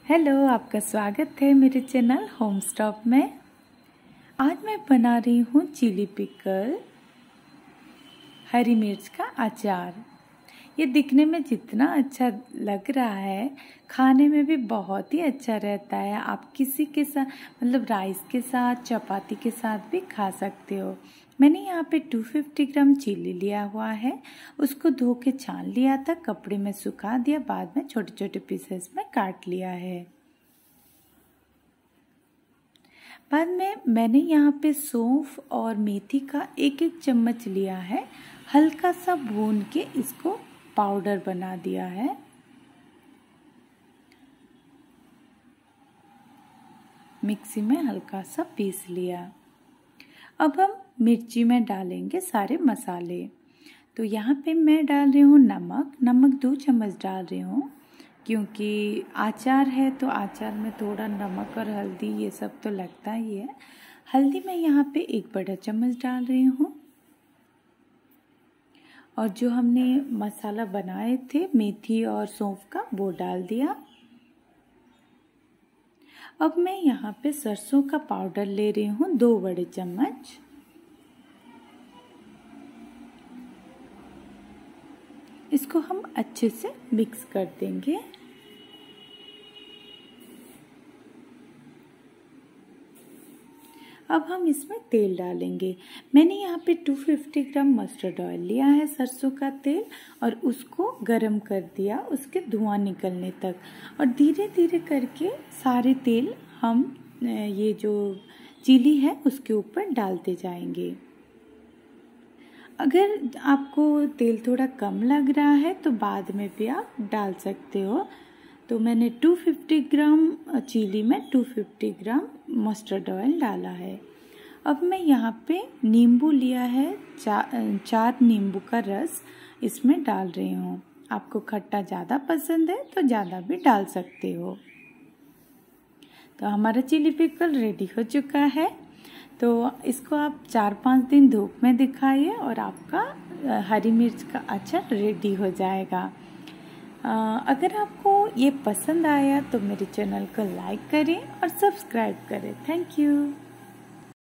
Hello, आपका स्वागत है मेरे चैनल होम स्टॉप में। आज मैं बना रही हूँ चिली पिकल, हरी मिर्च का अचार। ये दिखने में जितना अच्छा लग रहा है, खाने में भी बहुत ही अच्छा रहता है। आप किसी के साथ मतलब राइस के साथ, चपाती के साथ भी खा सकते हो। मैंने यहाँ पे 250 ग्राम चिली लिया हुआ है। उसको धो के छान लिया था, कपड़े में सुखा दिया, बाद में छोटे छोटे पीसेस में काट लिया है। बाद में मैंने यहाँ पे सौंफ और मेथी का एक एक चम्मच लिया है। हल्का सा भून के इसको पाउडर बना दिया है। मिक्सी में हल्का सा पीस लिया। अब हम मिर्ची में डालेंगे सारे मसाले। तो यहाँ पे मैं डाल रही हूँ नमक 2 चम्मच डाल रही हूँ, क्योंकि अचार है तो अचार में थोड़ा नमक और हल्दी ये सब तो लगता ही है। हल्दी मैं यहाँ पे 1 बड़ा चम्मच डाल रही हूँ। और जो हमने मसाला बनाए थे मेथी और सौंफ का, वो डाल दिया। अब मैं यहाँ पे सरसों का पाउडर ले रही हूँ 2 बड़े चम्मच। इसको हम अच्छे से मिक्स कर देंगे। अब हम इसमें तेल डालेंगे। मैंने यहाँ पे 250 ग्राम मस्टर्ड ऑयल लिया है, सरसों का तेल, और उसको गरम कर दिया उसके धुआं निकलने तक। और धीरे धीरे करके सारे तेल हम ये जो चिली है उसके ऊपर डालते जाएंगे। अगर आपको तेल थोड़ा कम लग रहा है तो बाद में भी आप डाल सकते हो। तो मैंने 250 ग्राम चिली में 250 ग्राम मस्टर्ड ऑयल डाला है। अब मैं यहाँ पे नींबू लिया है, 4 नींबू का रस इसमें डाल रही हूँ। आपको खट्टा ज़्यादा पसंद है तो ज़्यादा भी डाल सकते हो। तो हमारा चिली पिकल रेडी हो चुका है। तो इसको आप 4-5 दिन धूप में दिखाइए और आपका हरी मिर्च का अचार रेडी हो जाएगा। अगर आपको ये पसंद आया तो मेरे चैनल को लाइक करें और सब्सक्राइब करें। Thank you.